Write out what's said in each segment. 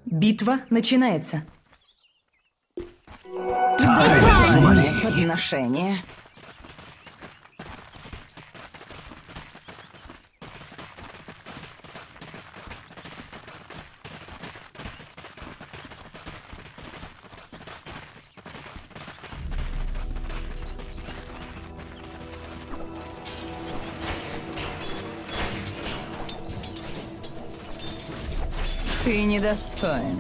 Битва начинается. Бессильное подношение. Ты недостоин.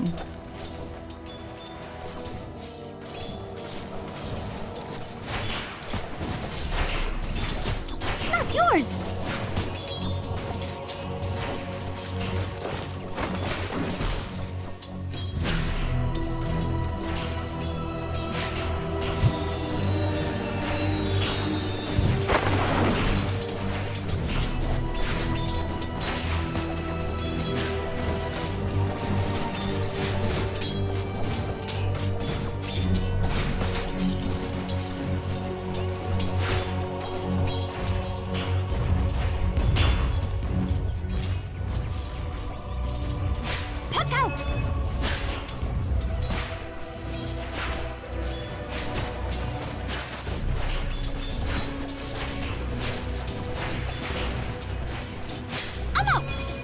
Not yours! Puck out! I'm out!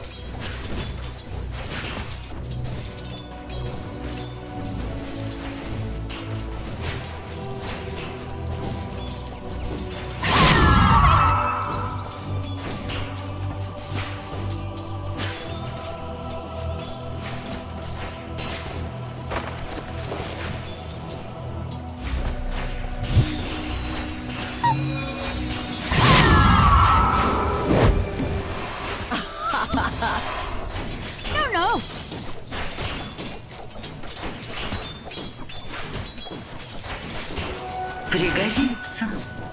No, no! Пригодится.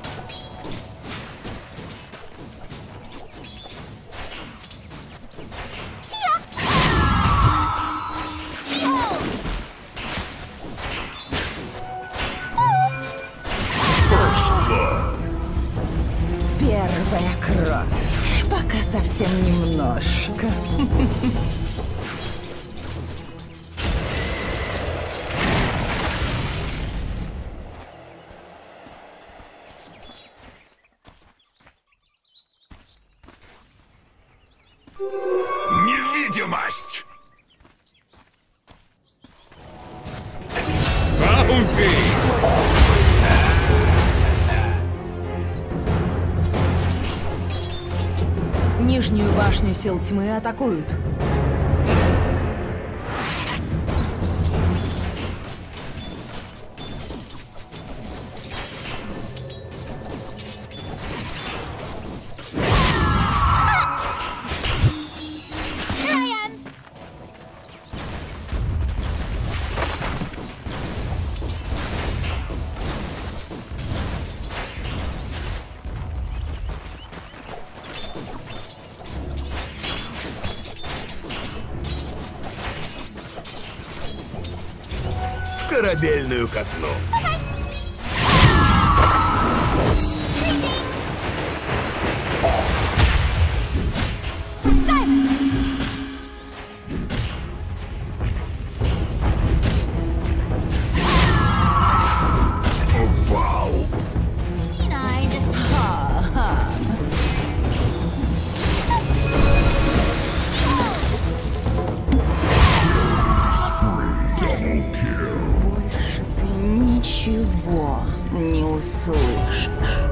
Первая кровь. Пока совсем немножко. Невидимость! Баунти! Нижнюю башню сил тьмы атакуют. Here I am! В корабельную казну. Упал. Denied. Больше ты ничего не услышишь.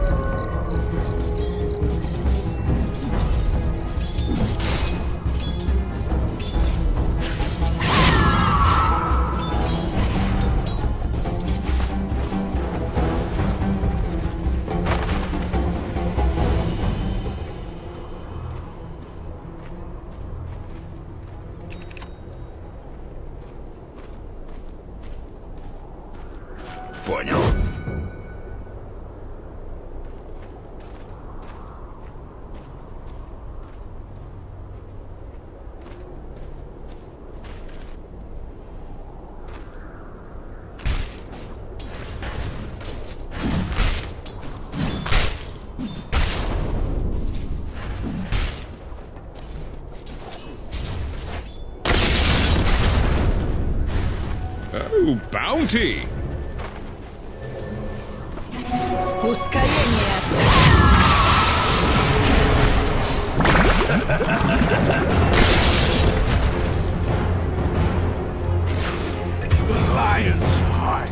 Понял. Ooh, bounty! Ускорение! Lion's heart.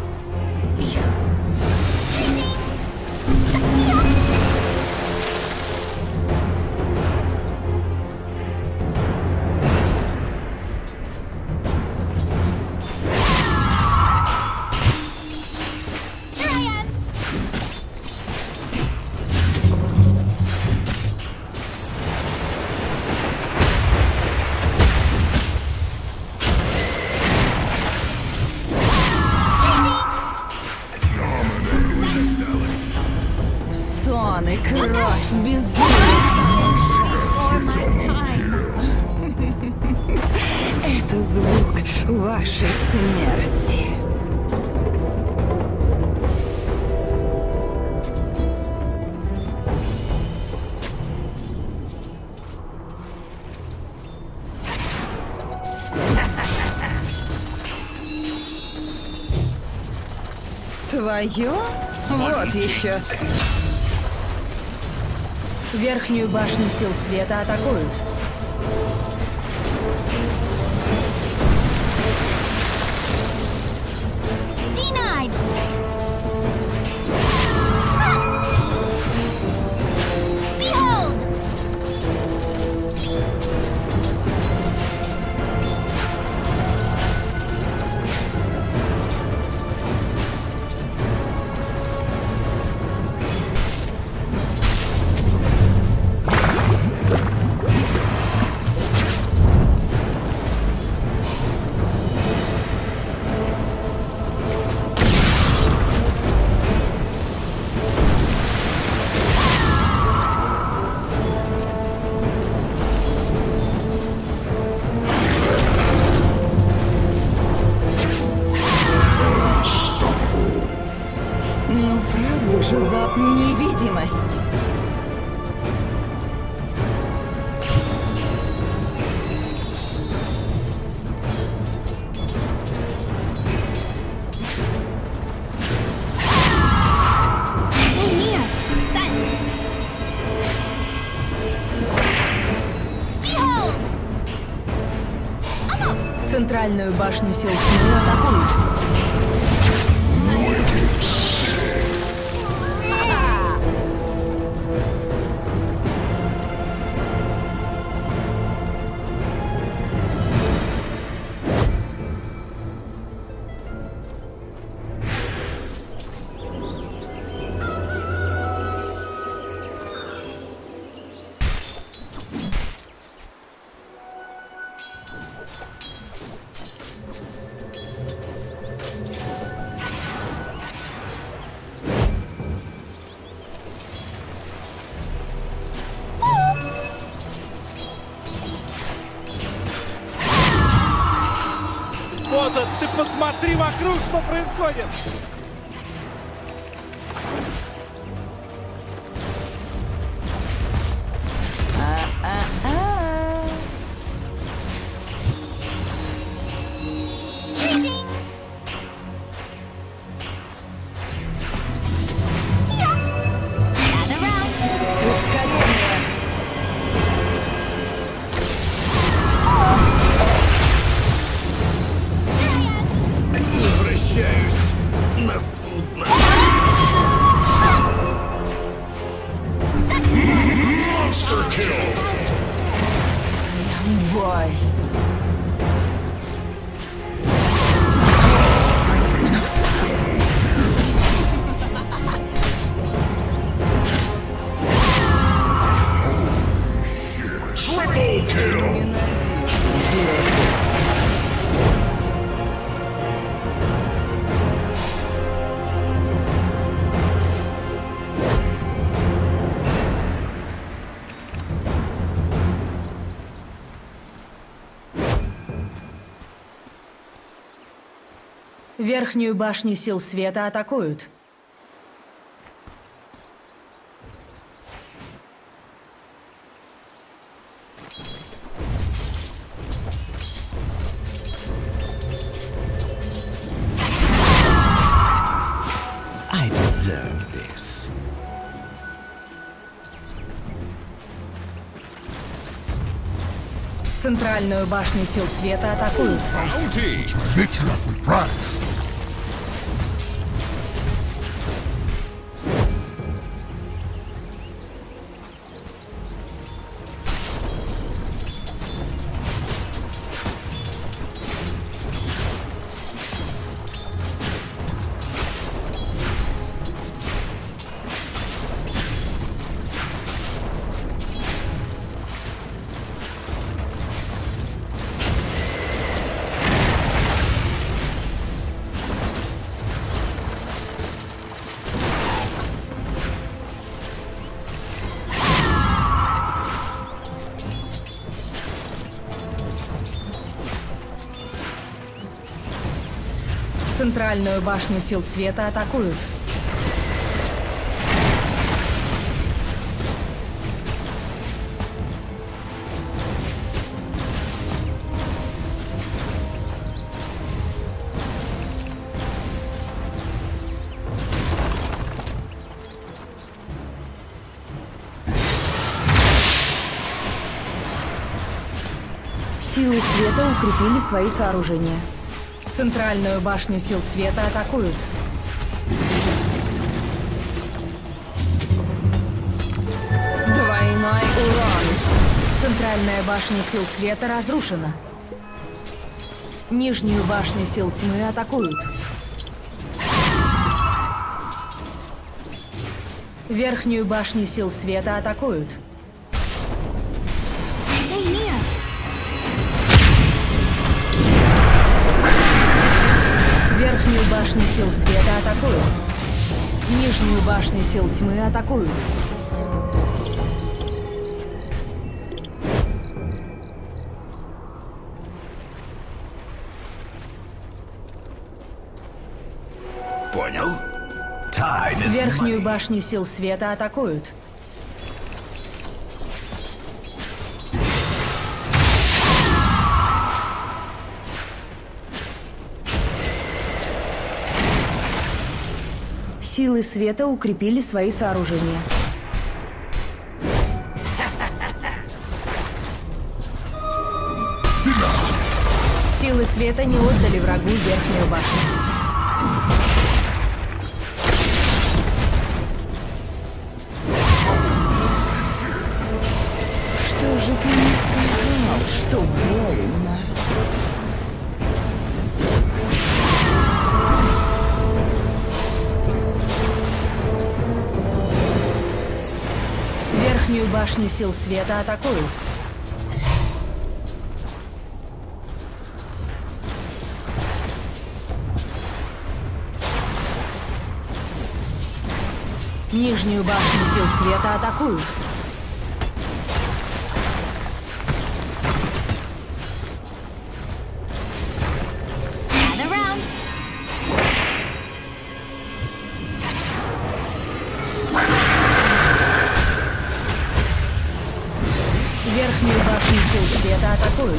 Here I am. Стоны, кровь, безумие. For my time. Это звук вашей смерти. Твое? Вот еще. Верхнюю башню сил света атакуют. Denied. Behold. Ну, правда же, невидимость. Near. Sun. Behold. I'm up. Центральную башню сил тьмы атакуют. Вот, ты посмотри вокруг, что происходит! Gather round. Ускорение! Возвращаюсь на судно. Бой. Верхнюю башню сил света атакуют. Центральную башню сил света атакуют. Bounty! Mid-trap with prize. Центральную башню сил света атакуют. Силы света укрепили свои сооружения. Центральную башню сил света атакуют. Двойной урон. Центральная башня сил света разрушена. Нижнюю башню сил тьмы атакуют. Верхнюю башню сил света атакуют. Stay near. Верхнюю башню сил света атакуют. Нижнюю башню сил тьмы атакуют. Понял? Time is Верхнюю money. башню сил света атакуют. Силы света укрепили свои сооружения. Силы света не отдали врагу верхнюю башню. Что же ты не сказал, что больно? Верхнюю башню сил света атакуют. Нижнюю башню сил света атакуют. Gather round. Верхнюю башню сил света атакуют.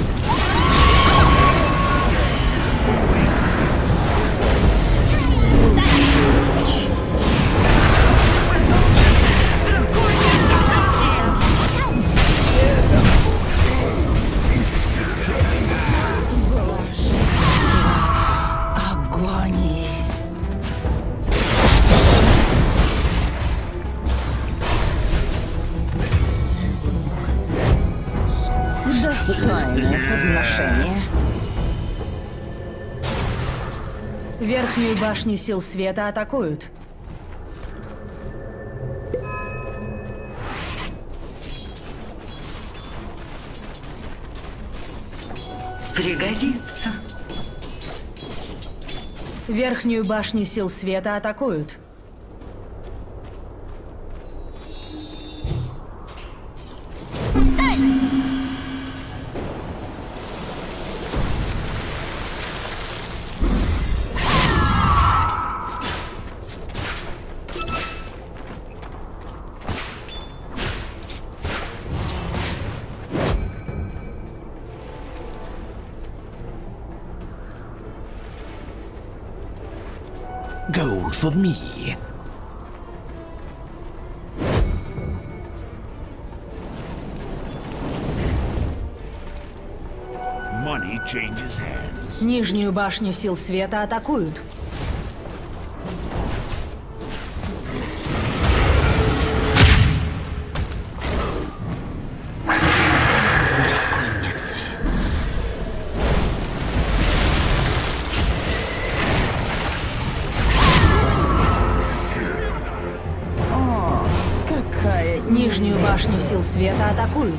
Агонии. Достойное подношение. Верхнюю башню сил света атакуют. Пригодится. Верхнюю башню сил света атакуют. Silence. Gold for me. money changes hands. Нижнюю башню сил света атакуют. Нижнюю башню сил света атакуют.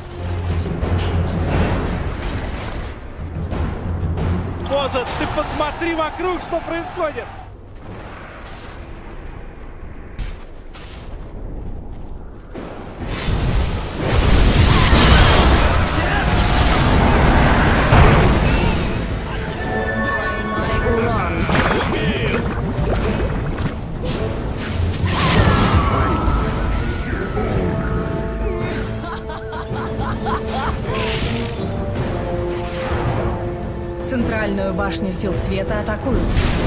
Боже, ты посмотри вокруг, что происходит! Центральную башню сил света атакуют.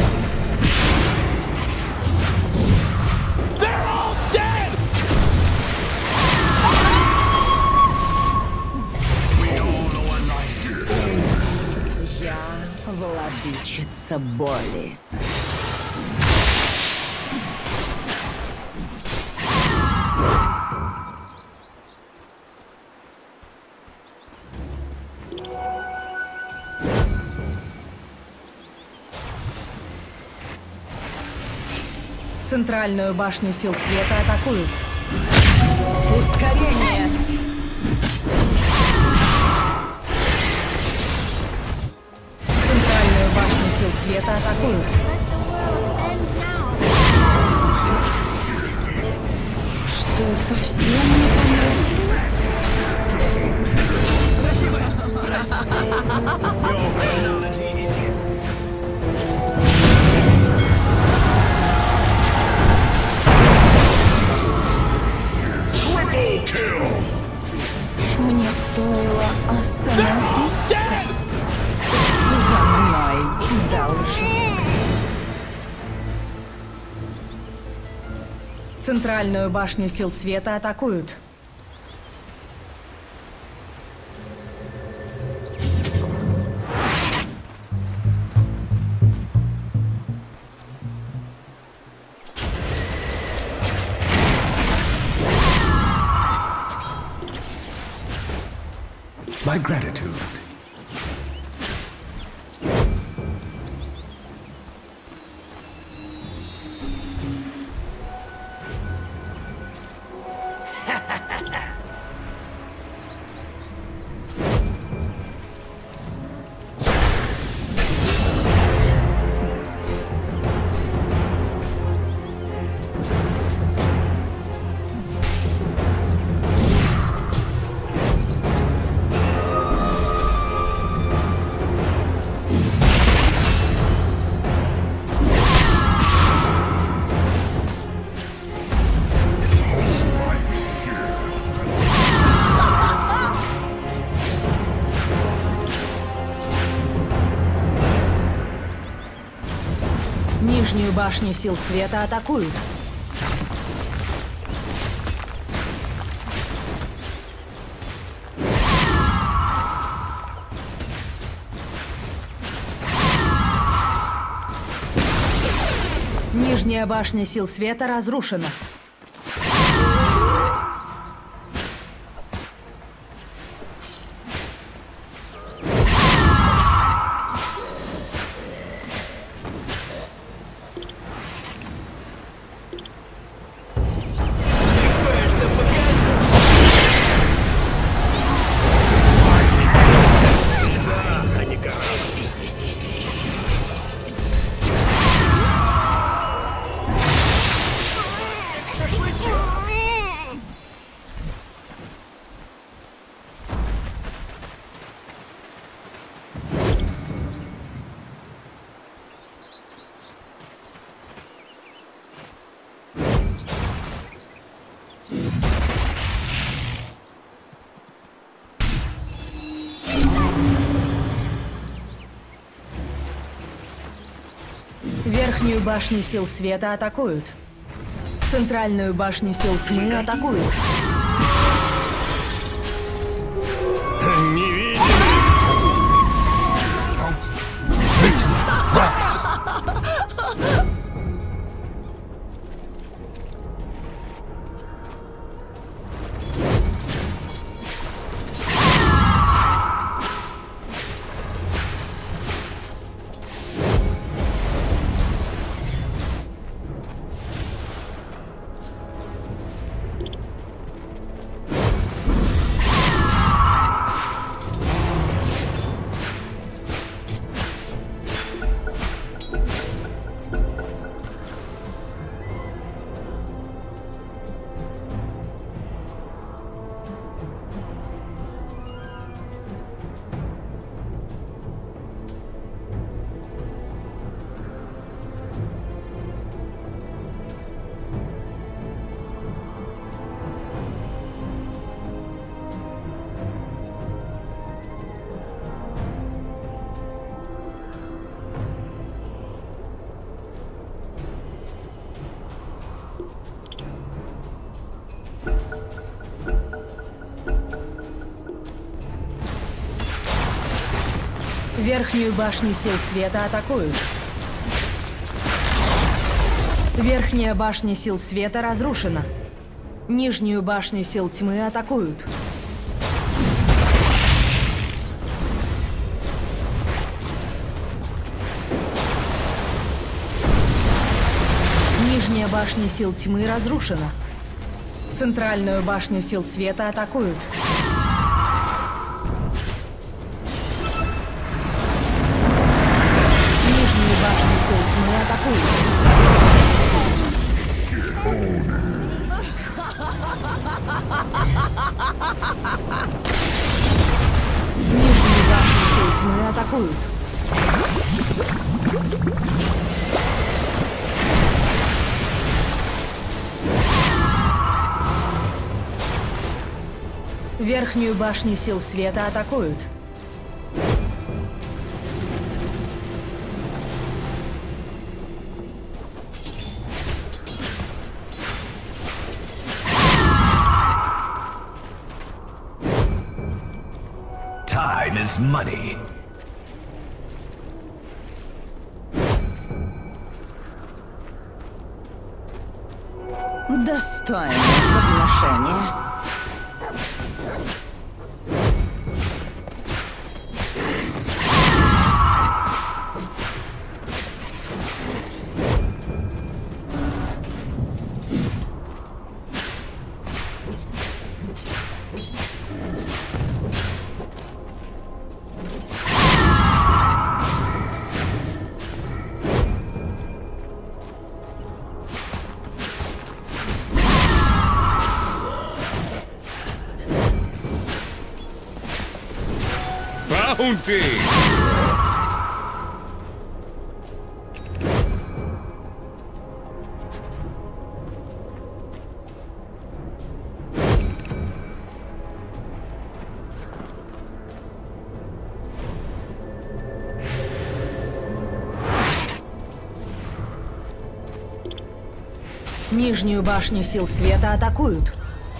Я владычица боли. Центральную башню сил света атакуют. Ускорение! Центральную башню сил света атакуют. Что совсем не понравилось? Мне стоило остановиться. За мной должен. Центральную башню сил света атакуют. My gratitude. Нижнюю башню сил света атакуют. Нижняя башня сил света разрушена. Верхнюю башню сил света атакуют. Центральную башню сил тьмы атакуют. Верхнюю башню сил света атакуют. Верхняя башня сил света разрушена. Нижнюю башню сил тьмы атакуют. Нижняя башня сил тьмы разрушена. Центральную башню сил света атакуют. Нижнюю башню сил тьмы атакуют. Нижнюю башню сил тьмы атакуют. Верхнюю башню сил света атакуют. Time is money. Достойное подношение. Bounty! Нижнюю башню сил света атакуют.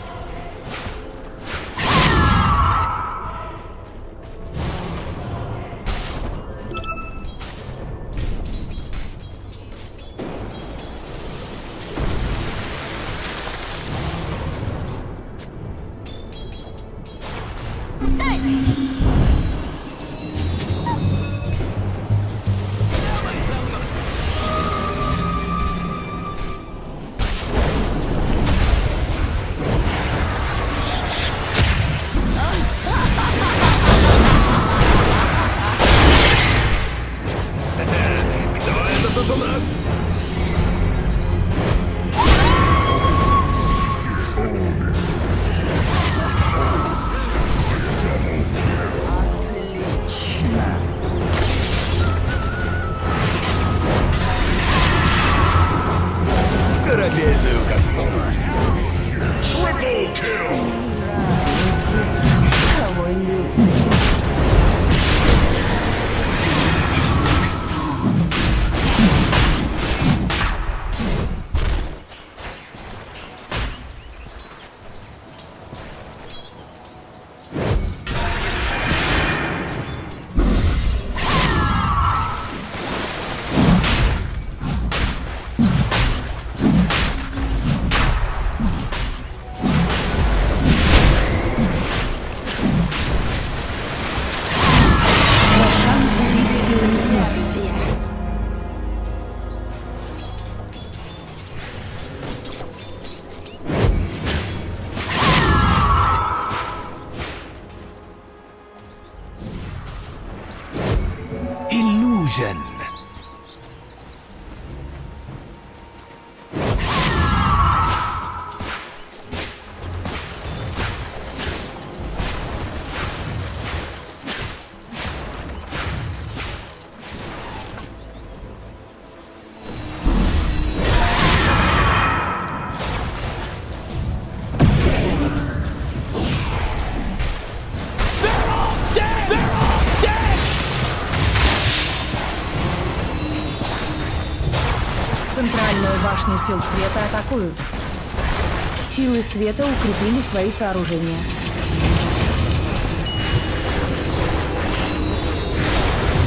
Корабельную косму. Triple kill. Кого любит? Illusion. Центральную башню сил света атакуют. Силы света укрепили свои сооружения.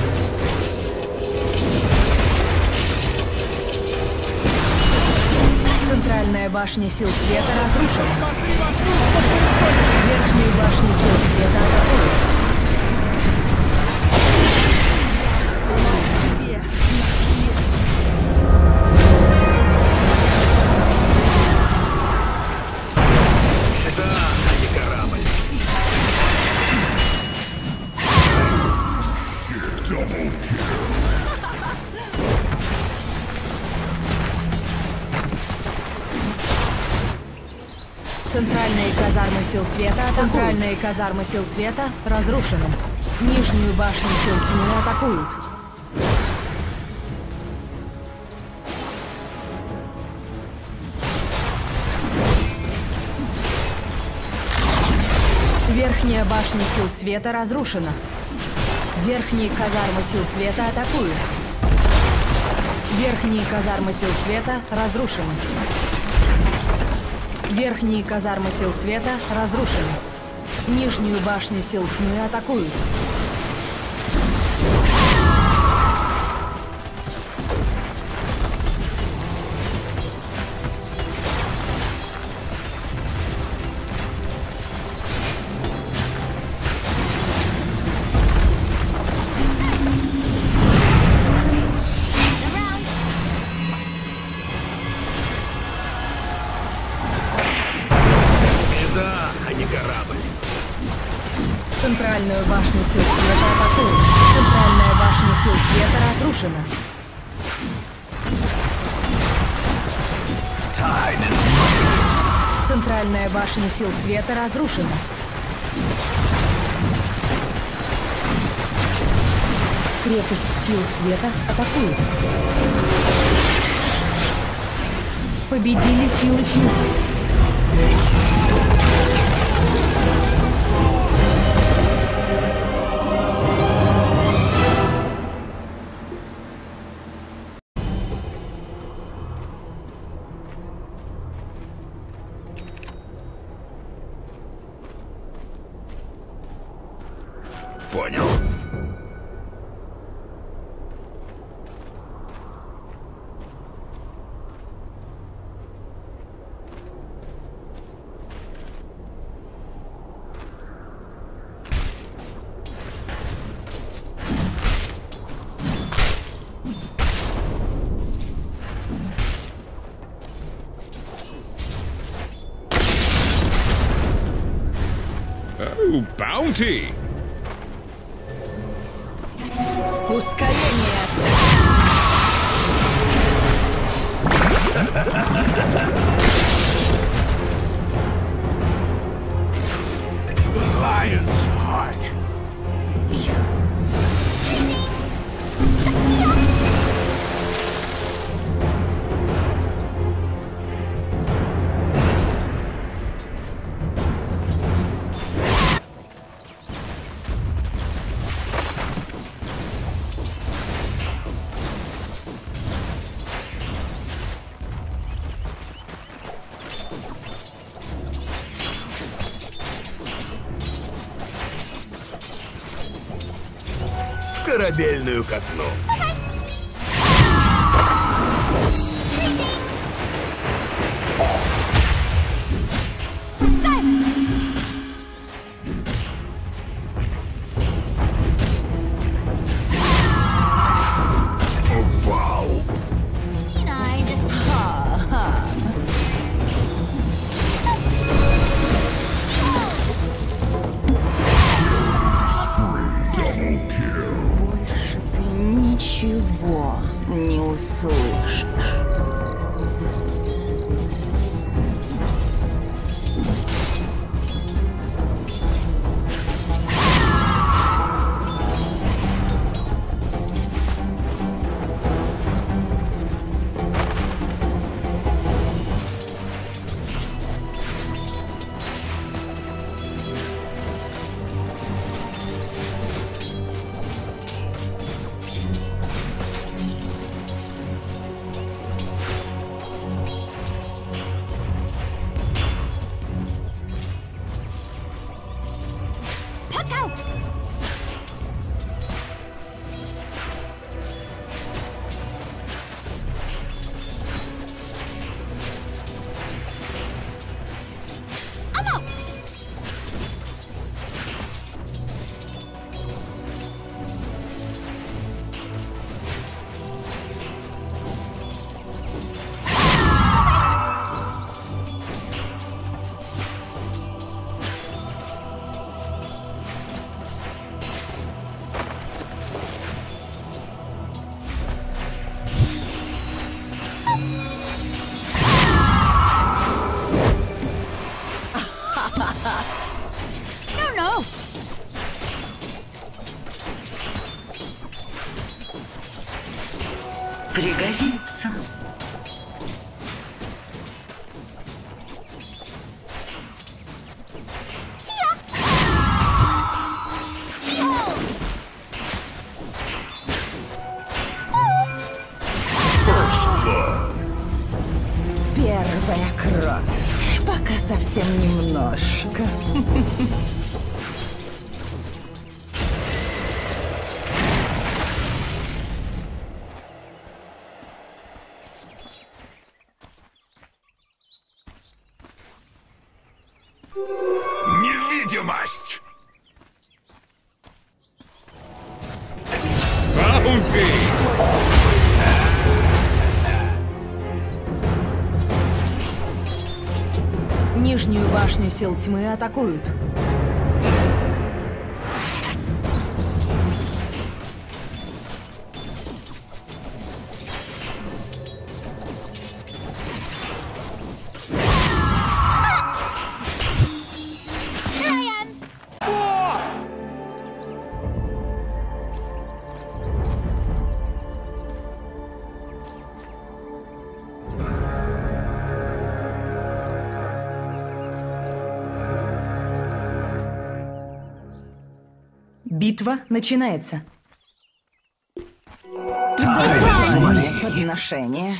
башня сил света разрушена. Посмотри вокруг, что происходит! Верхнюю башню сил света атакуют. Это а не корабль. Центральные казармы сил света разрушены. Нижнюю башню сил тьмы атакуют. Верхняя башня сил света разрушена. Верхние казармы сил света атакуют. Верхние казармы сил света разрушены. Верхние казармы сил света разрушены. Нижнюю башню сил тьмы атакуют. Беда, а не корабль. Центральную башню сил света атакуют. Центральная башня сил света разрушена. Time is money. Центральная башня сил света разрушена. Крепость сил света атакует. Победили силы тьмы. Понял. Oh, bounty! Ускорение. Lion's heart. В корабельную казну. Упал. Denied. Больше ты ничего не услышишь. Пригодится. Первая кровь. Пока совсем немножко. Невидимость! Bounty! Нижнюю башню сил тьмы атакуют. Битва начинается. Подношение.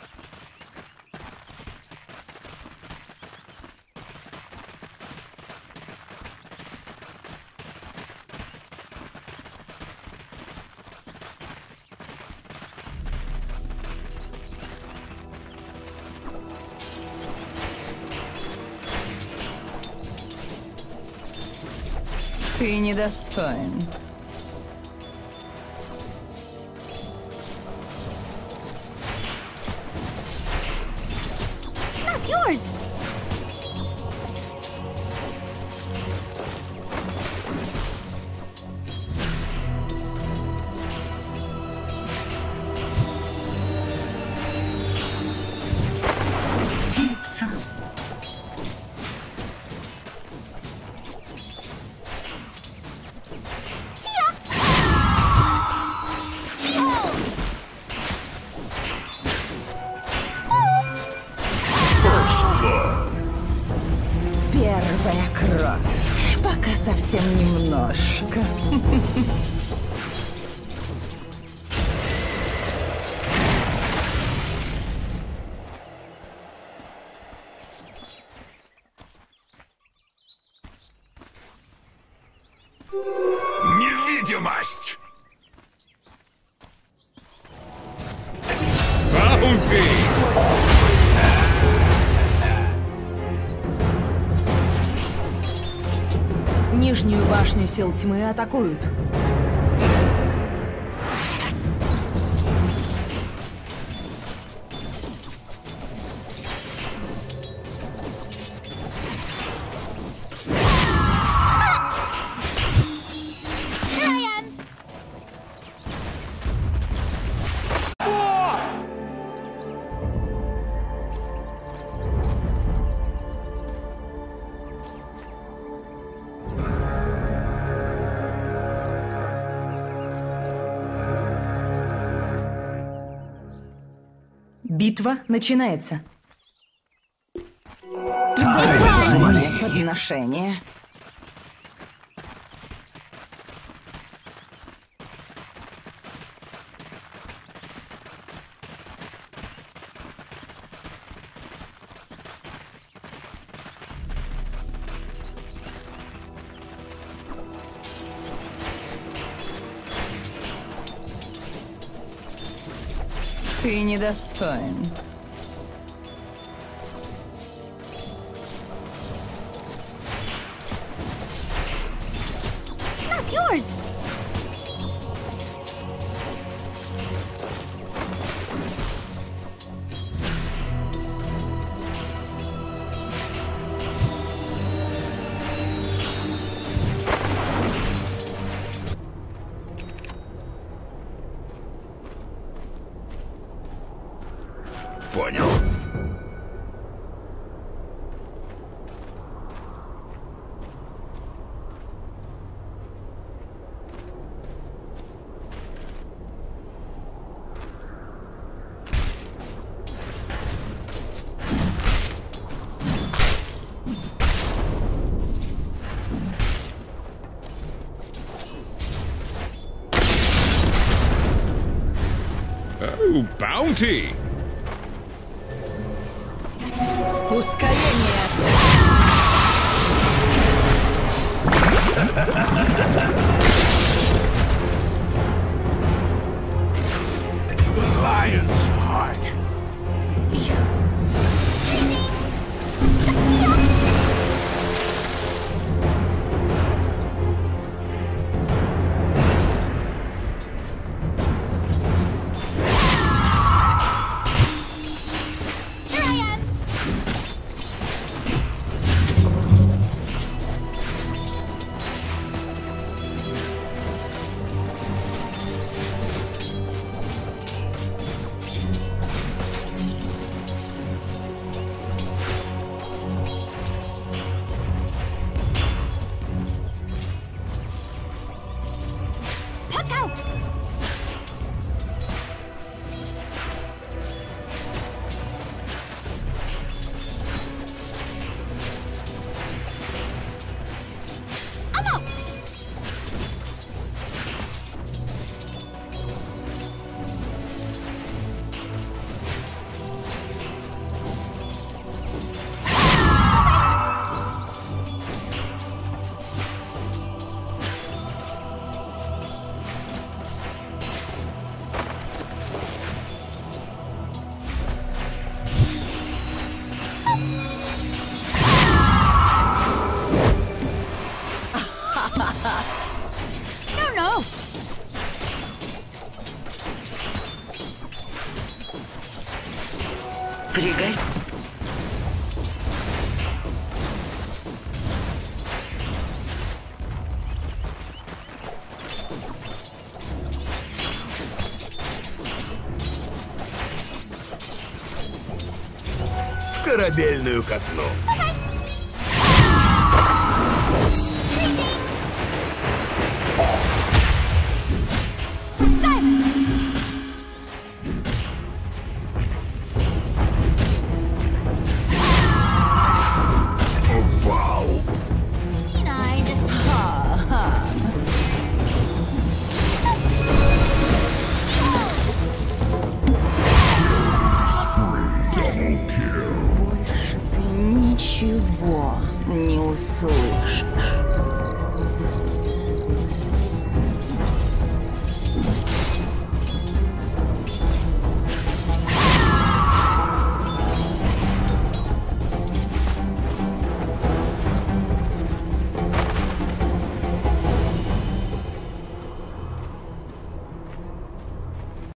Ты недостоин. Not yours! Птица. Первая кровь. Пока совсем немножко. Невидимость! Bounty! Нижнюю башню сил тьмы атакуют. Битва начинается. Подношение. Ты недостоин. Not yours! Понял. Oh, bounty! Ускорение! Lion's heart. Here I am. Puck out. I'm out. No, no. Пригорь. В корабельную казну. Упал. Denied. Больше ты ничего не услышишь.